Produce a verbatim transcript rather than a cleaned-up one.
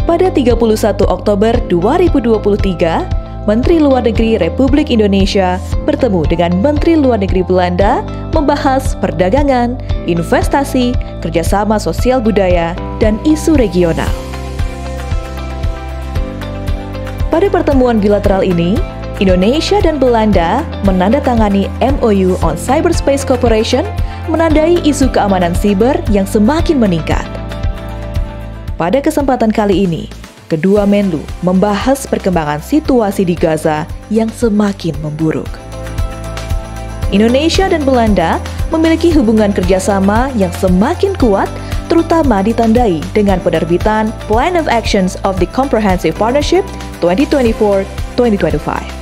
Pada tiga puluh satu Oktober dua ribu dua puluh tiga, Menteri Luar Negeri Republik Indonesia bertemu dengan Menteri Luar Negeri Belanda membahas perdagangan, investasi, kerjasama sosial budaya, dan isu regional. Pada pertemuan bilateral ini, Indonesia dan Belanda menandatangani M O U on Cyberspace Cooperation, menandai isu keamanan siber yang semakin meningkat. Pada kesempatan kali ini, kedua Menlu membahas perkembangan situasi di Gaza yang semakin memburuk. Indonesia dan Belanda memiliki hubungan kerjasama yang semakin kuat, terutama ditandai dengan penerbitan Plan of Actions of the Comprehensive Partnership dua ribu dua puluh empat sampai dua ribu dua puluh lima.